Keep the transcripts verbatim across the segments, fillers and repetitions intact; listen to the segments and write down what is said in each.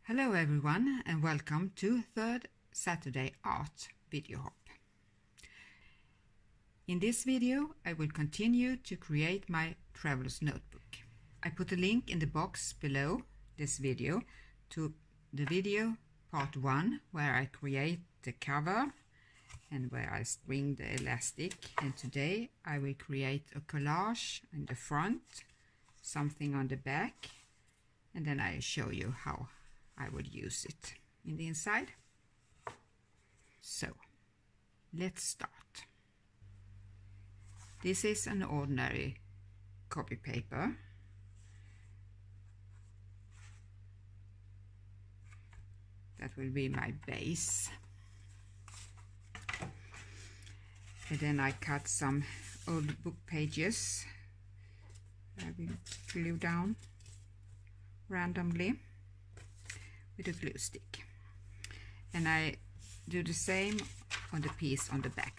Hello everyone and welcome to Third Saturday Art Video Hop. In this video I will continue to create my traveler's notebook. I put a link in the box below this video to the video part one where I create the cover and where I string the elastic, and today I will create a collage in the front, something on the back, and then I show you how I would use it in the inside. So let's start. This is an ordinary copy paper. That will be my base. And then I cut some old book pages. I will glue down randomly with a glue stick, and I do the same on the piece on the back.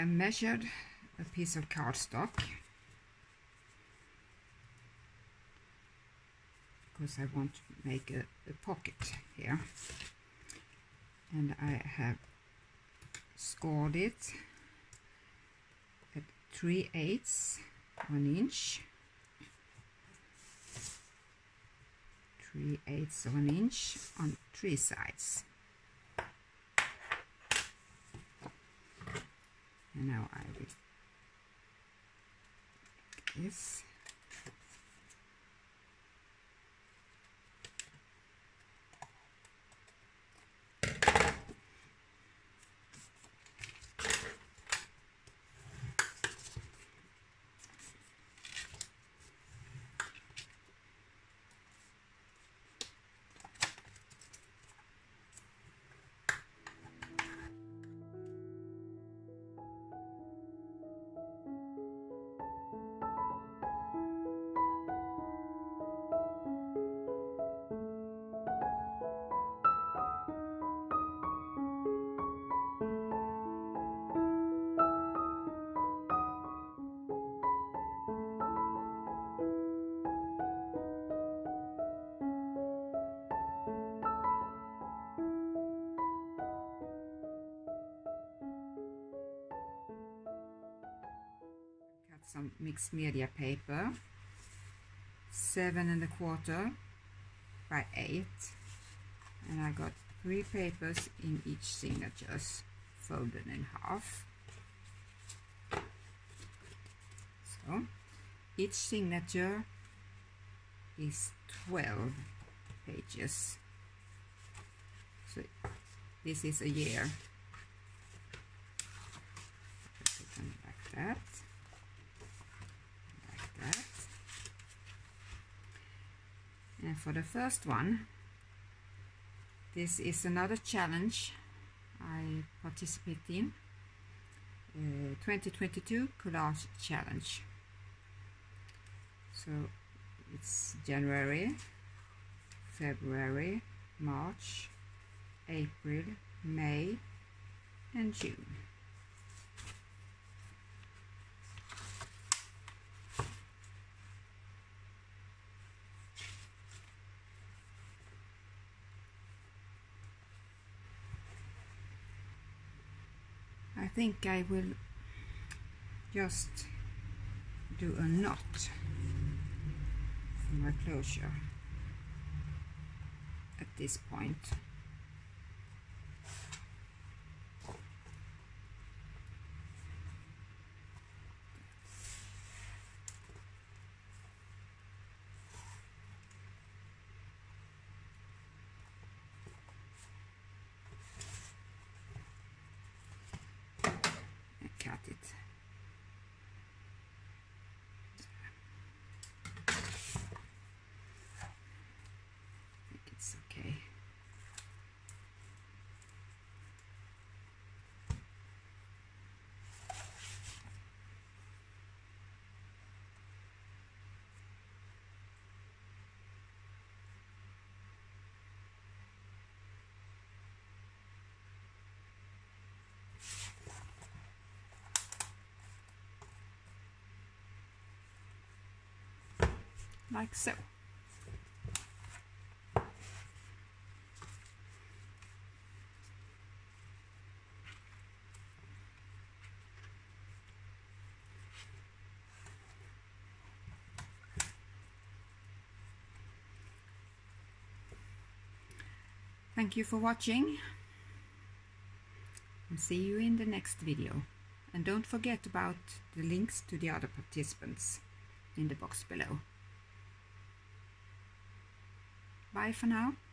have measured a piece of cardstock because I want to make a, a pocket here, and I have scored it at three eighths one inch, three eighths of an inch on three sides. And now I will make this. Some mixed media paper, seven and a quarter by eight, and I got three papers in each signatures folded in half. So each signature is twelve pages. So this is a year. Put them like that. That. And for the first one, this is another challenge I participate in, uh, twenty twenty-two collage challenge. So it's January, February, March, April, May and June. I think I will just do a knot for my closure at this point. Cut it. I think it's okay. Like so. Thank you for watching, and see you in the next video. And don't forget about the links to the other participants in the box below. Bye for now.